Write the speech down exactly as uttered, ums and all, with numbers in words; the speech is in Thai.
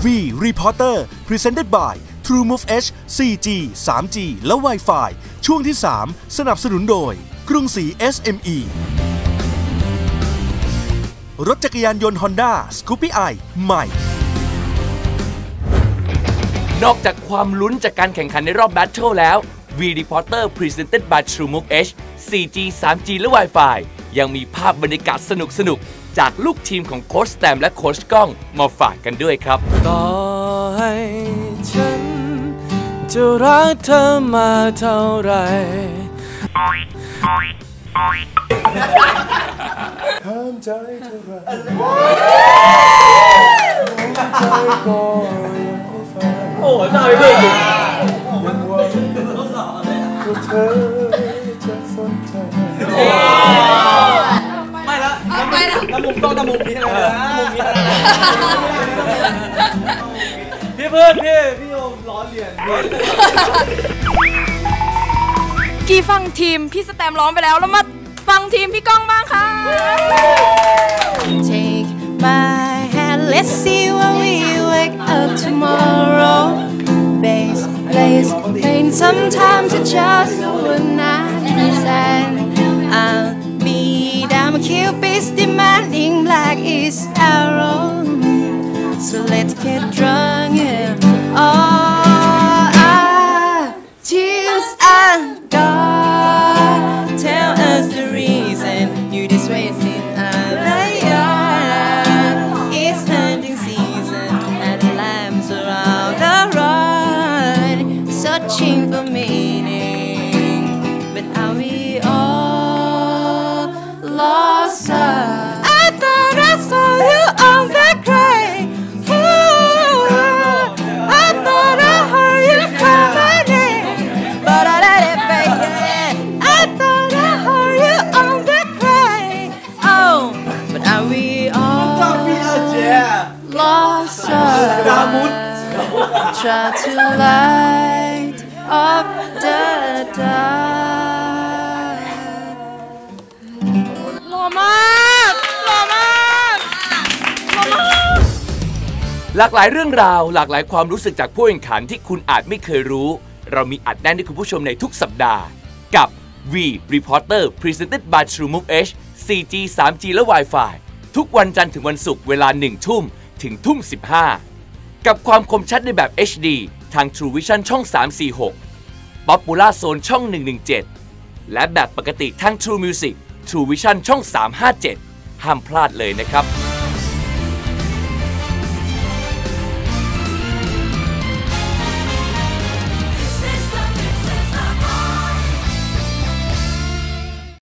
วี Reporter Presented by TrueMove H โฟร์ จี ทรีจี และ Wi-Fi ช่วงที่ สาม สนับสนุนโดยกรุงศรี เอส เอ็ม อี รถจักรยานยนต์ Honda Scoopy i ใหม่นอกจากความลุ้นจากการแข่งขันในรอบแบทเทิลแล้ว V Reporter Presented by TrueMove H โฟร์ จี ทรีจี และ Wi-Fi ยังมีภาพบรรยากาศสนุกๆจากลูกทีมของโค้ชแตมและโค้ชก้องมาฝากกันด้วยครับต่อให้ฉันจะรักเธอมาเท่าไรห้ามใจเท่าไรใจก็ยังไม่ฟังโอ้ยใจเด็กยังหวังว่าเธอจะสนใจไม่ละไม่ละตะมุมต้องตะมุมนี้นะมุมนี้นะพี่เพื่อนพี่พี่โยมร้อนเรียนกี่ฟังทีมพี่สแตมร้องไปแล้วแล้วมาฟังทีมพี่ก้องบ้างค่ะ Take my hand let's see when we wake up tomorrow Base lays pain sometimes it's just one night and I'll be down Cupid's demanding black is arrow So let's get drunk yeah oh ah tears and God tell us the reason you this wasting our yard it's hunting season and the lambs are out the road searching for meaning but are we all lost I thought I saw you on the crane I thought I heard you call my name but I let it fade I thought I heard you on the crane oh but are we all lost try to light up the dark หล่อมากหล่อมากหล่อมากหลากหลายเรื่องราวหลากหลายความรู้สึกจากผู้แข่งขันที่คุณอาจไม่เคยรู้เรามีอัดแน่นให้คุณผู้ชมในทุกสัปดาห์กับ V Reporter Presented by TrueMove H โฟร์ จี ทรีจี และ Wi-Fi ทุกวันจันทร์ถึงวันศุกร์เวลาหนึ่งทุ่มถึงทุ่มสิบห้ากับความคมชัดในแบบ เอช ดี ทาง True Vision ช่อง สามสี่หก Popular Zone ช่อง หนึ่งหนึ่งเจ็ด และแบบปกติทาง True Music True Vision ช่อง สามห้าเจ็ด ห้ามพลาดเลยนะครับ